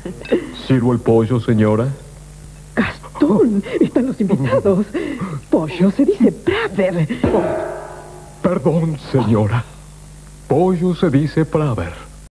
¿Sirvo el pollo, señora? Gastón, están los invitados. Pollo se dice Praver. Perdón, señora. Pollo se dice Praver.